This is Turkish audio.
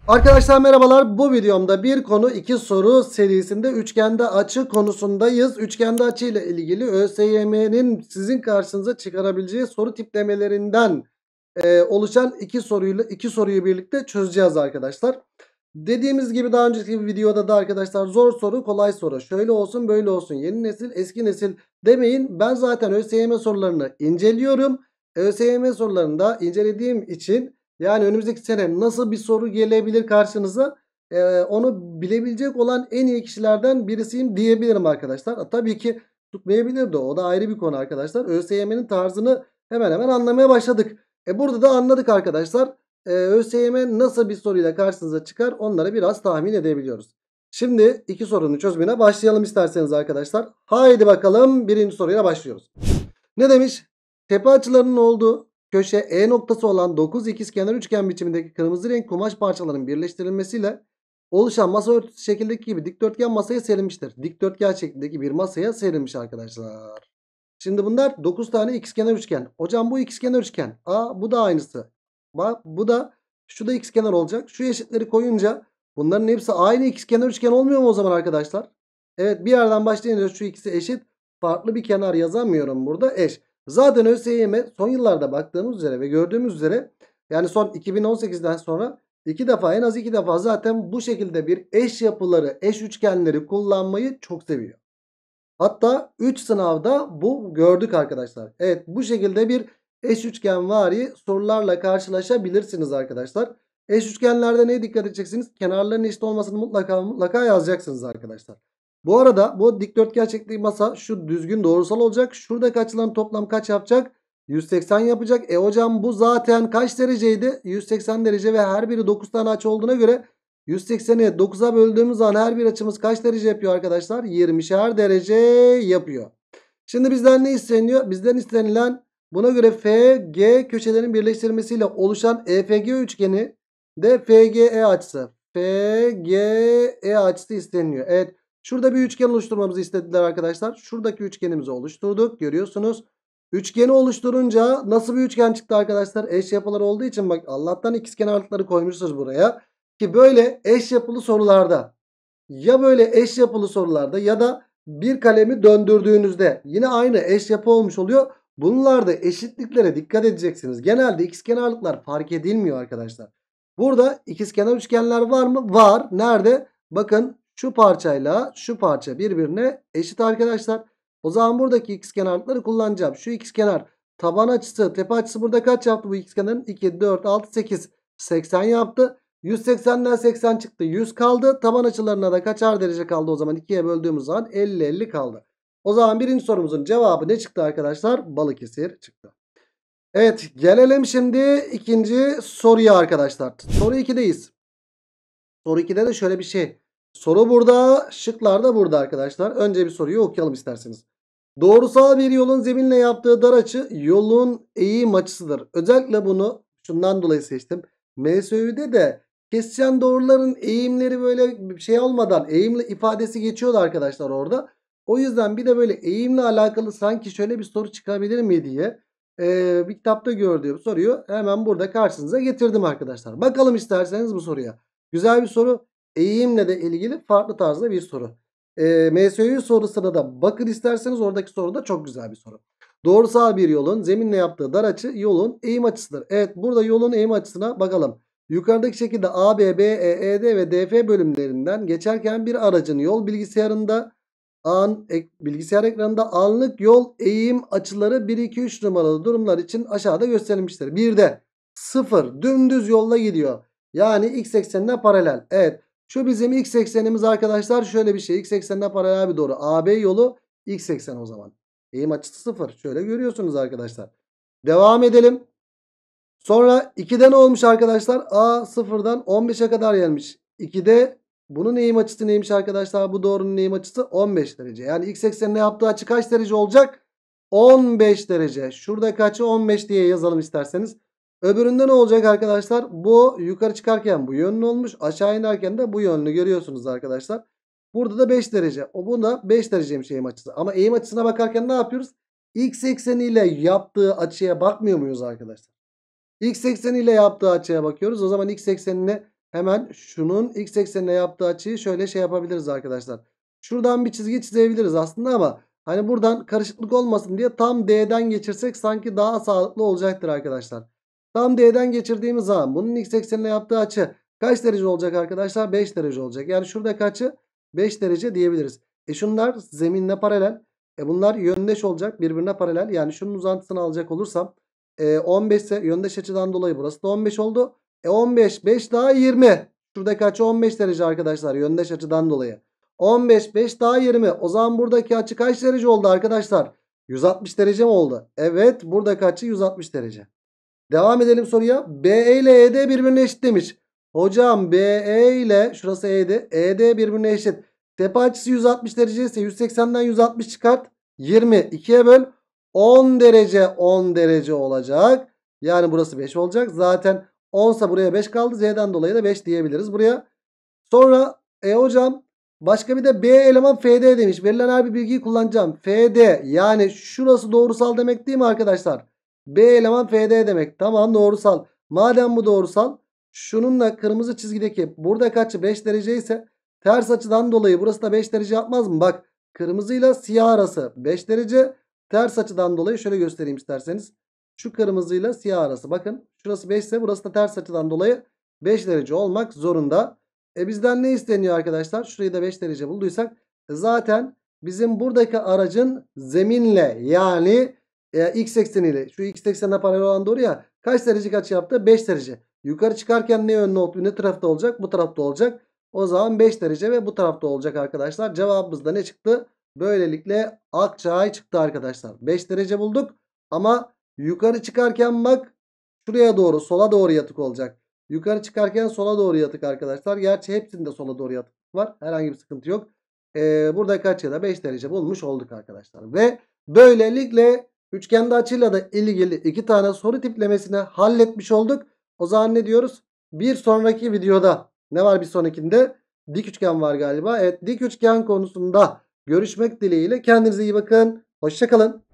Arkadaşlar merhabalar. Bu videomda bir konu iki soru serisinde üçgende açı konusundayız. Üçgende açı ile ilgili ÖSYM'nin sizin karşınıza çıkarabileceği soru tiplemelerinden oluşan iki soruyu birlikte çözeceğiz arkadaşlar. Dediğimiz gibi daha önceki bir videoda da arkadaşlar zor soru kolay soru. Şöyle olsun böyle olsun, yeni nesil eski nesil demeyin. Ben zaten ÖSYM sorularını inceliyorum. ÖSYM sorularını da incelediğim için yani önümüzdeki sene nasıl bir soru gelebilir karşınıza onu bilebilecek olan en iyi kişilerden birisiyim diyebilirim arkadaşlar. Tabii ki tutmayabilir de o da ayrı bir konu arkadaşlar. ÖSYM'nin tarzını hemen hemen anlamaya başladık. Burada da anladık arkadaşlar. ÖSYM nasıl bir soruyla karşınıza çıkar onları biraz tahmin edebiliyoruz. Şimdi iki sorunun çözümüne başlayalım isterseniz arkadaşlar. Haydi bakalım birinci soruyla başlıyoruz. Ne demiş? Tepe açılarının olduğu köşe E noktası olan 9 ikizkenar üçgen biçimindeki kırmızı renk kumaş parçalarının birleştirilmesiyle oluşan masa örtüsü şekildeki gibi dikdörtgen masaya serilmiştir. Dikdörtgen şeklindeki bir masaya serilmiş arkadaşlar. Şimdi bunlar 9 tane ikizkenar üçgen. Hocam bu ikizkenar üçgen. Bu da aynısı. Bak bu da şu da ikizkenar olacak. Şu eşitleri koyunca bunların hepsi aynı ikizkenar üçgen olmuyor mu o zaman arkadaşlar? Evet, bir yerden başlayınca şu ikisi eşit. Farklı bir kenar yazamıyorum burada, eş. Zaten ÖSYM son yıllarda baktığımız üzere ve gördüğümüz üzere yani son 2018'den sonra en az iki defa zaten bu şekilde bir eş yapıları, eş üçgenleri kullanmayı çok seviyor. Hatta 3 sınavda bu gördük arkadaşlar. Evet, bu şekilde bir eş üçgenvari sorularla karşılaşabilirsiniz arkadaşlar. Eş üçgenlerde neye dikkat edeceksiniz? Kenarların eşit olmasını mutlaka yazacaksınız arkadaşlar. Bu arada bu dikdörtgen şeklindeki masa şu düzgün doğrusal olacak. Şuradaki açıların toplam kaç yapacak? 180 yapacak. Hocam bu zaten kaç dereceydi? 180 derece ve her biri 9 tane açı olduğuna göre 180'i 9'a böldüğümüz zaman her bir açımız kaç derece yapıyor arkadaşlar? 20'şer derece yapıyor. Şimdi bizden ne isteniyor? Bizden istenilen buna göre FG köşelerin birleştirmesiyle oluşan EFG üçgeni de FGE açısı. FGE açısı isteniyor. Evet. Şurada bir üçgen oluşturmamızı istediler arkadaşlar. Şuradaki üçgenimizi oluşturduk. Görüyorsunuz. Üçgeni oluşturunca nasıl bir üçgen çıktı arkadaşlar? Eş yapılar olduğu için bak Allah'tan ikizkenarlıkları koymuşuz buraya. Ki böyle eş yapılı sorularda ya da bir kalemi döndürdüğünüzde yine aynı eş yapı olmuş oluyor. Bunlarda eşitliklere dikkat edeceksiniz. Genelde ikizkenarlıklar fark edilmiyor arkadaşlar. Burada ikizkenar üçgenler var mı? Var. Nerede? Bakın şu parçayla şu parça birbirine eşit arkadaşlar. O zaman buradaki ikizkenarlıkları kullanacağım. Şu ikizkenar taban açısı, tepe açısı burada kaç yaptı bu ikizkenarın? 2, 4, 6, 8, 80 yaptı. 180'den 80 çıktı. 100 kaldı. Taban açılarına da kaçar derece kaldı o zaman? 2'ye böldüğümüz zaman 50 kaldı. O zaman birinci sorumuzun cevabı ne çıktı arkadaşlar? Balıkesir çıktı. Evet, gelelim şimdi ikinci soruya arkadaşlar. Soru 2'deyiz. Soru 2'de de şöyle bir şey. Soru burada, şıklar da burada arkadaşlar. Önce bir soruyu okuyalım isterseniz. Doğrusal bir yolun zeminle yaptığı dar açı yolun eğim açısıdır. Özellikle bunu şundan dolayı seçtim. MSÜ'de de kesişen doğruların eğimleri böyle bir şey olmadan eğimli ifadesi geçiyordu arkadaşlar orada. O yüzden bir de böyle eğimle alakalı sanki şöyle bir soru çıkabilir mi diye bir kitapta gördüğüm soruyu hemen burada karşınıza getirdim arkadaşlar. Bakalım isterseniz bu soruya. Güzel bir soru. Eğimle de ilgili farklı tarzda bir soru. MSÜ sorusuna da bakın isterseniz, oradaki soru da çok güzel bir soru. Doğrusal bir yolun zeminle yaptığı dar açı yolun eğim açısıdır. Evet, burada yolun eğim açısına bakalım. Yukarıdaki şekilde AB, BE, ED ve DF bölümlerinden geçerken bir aracın yol bilgisayar ekranında anlık yol eğim açıları 1, 2, 3 numaralı durumlar için aşağıda gösterilmiştir. Bir de 0 dümdüz yolla gidiyor. Yani x eksenine paralel. Evet. Şu bizim x eksenimiz arkadaşlar, şöyle bir şey. X eksenine paralel bir doğru. AB yolu x eksen o zaman. Eğim açısı 0. Şöyle görüyorsunuz arkadaşlar. Devam edelim. Sonra 2'de ne olmuş arkadaşlar? A 0'dan 15'e kadar gelmiş. 2'de bunun eğim açısı neymiş arkadaşlar? Bu doğrunun eğim açısı 15 derece. Yani x eksenine yaptığı açı kaç derece olacak? 15 derece. Şurada kaçı 15 diye yazalım isterseniz. Öbüründe ne olacak arkadaşlar? Bu yukarı çıkarken bu yönlü olmuş. Aşağı inerken de bu yönlü görüyorsunuz arkadaşlar. Burada da 5 derece. Bu da 5 dereceymiş eğim açısı. Ama eğim açısına bakarken ne yapıyoruz? X ekseniyle yaptığı açıya bakmıyor muyuz arkadaşlar? X ekseniyle yaptığı açıya bakıyoruz. O zaman x eksenini hemen şunun x eksenine yaptığı açıyı şöyle şey yapabiliriz arkadaşlar. Şuradan bir çizgi çizebiliriz aslında ama hani buradan karışıklık olmasın diye tam D'den geçirsek sanki daha sağlıklı olacaktır arkadaşlar. Tam D'den geçirdiğimiz zaman bunun x eksenine yaptığı açı kaç derece olacak arkadaşlar? 5 derece olacak. Yani şuradaki açı 5 derece diyebiliriz. Şunlar zeminle paralel. Bunlar yöndeş olacak, birbirine paralel. Yani şunun uzantısını alacak olursam 15 ise yöndeş açıdan dolayı burası da 15 oldu. 15 5 daha 20. Şuradaki açı 15 derece arkadaşlar, yöndeş açıdan dolayı. 15 5 daha 20. O zaman buradaki açı kaç derece oldu arkadaşlar? 160 derece mi oldu? Evet, buradaki açı 160 derece. Devam edelim soruya. BE ile ED birbirine eşit demiş. Hocam BE ile şurası ED. ED birbirine eşit. Tepe açısı 160 derece ise 180'den 160 çıkart. 20 2'ye böl. 10 derece 10 derece olacak. Yani burası 5 olacak. Zaten 10 ise buraya 5 kaldı. Z'den dolayı da 5 diyebiliriz buraya. Sonra hocam başka bir de B eleman FD demiş. Verilen her bir bilgiyi kullanacağım. FD yani şurası doğrusal demek değil mi arkadaşlar? B eleman FD demek. Tamam, doğrusal. Madem bu doğrusal, şununla kırmızı çizgideki buradaki açı 5 derece ise ters açıdan dolayı burası da 5 derece yapmaz mı? Bak, kırmızıyla siyah arası 5 derece. Ters açıdan dolayı şöyle göstereyim isterseniz. Şu kırmızıyla siyah arası. Bakın şurası 5 ise burası da ters açıdan dolayı 5 derece olmak zorunda. Bizden ne isteniyor arkadaşlar? Şurayı da 5 derece bulduysak zaten bizim buradaki aracın zeminle yani x ekseniyle, şu x eksenine paralel olan doğru ya, kaç derece açı yaptı? 5 derece. Yukarı çıkarken ne yönlü oldu? Ne tarafta olacak? Bu tarafta olacak. O zaman 5 derece ve bu tarafta olacak arkadaşlar. Cevabımız da ne çıktı? Böylelikle Akçay çıktı arkadaşlar. 5 derece bulduk ama yukarı çıkarken bak şuraya doğru, sola doğru yatık olacak. Yukarı çıkarken sola doğru yatık arkadaşlar. Gerçi hepsinde sola doğru yatık var. Herhangi bir sıkıntı yok. Burada kaç ya da 5 derece bulmuş olduk arkadaşlar. Ve böylelikle üçgende açıyla da ilgili iki tane soru tiplemesini halletmiş olduk. O zaman ne diyoruz? Bir sonraki videoda ne var bir sonrakinde? Dik üçgen var galiba. Evet, dik üçgen konusunda görüşmek dileğiyle. Kendinize iyi bakın. Hoşça kalın.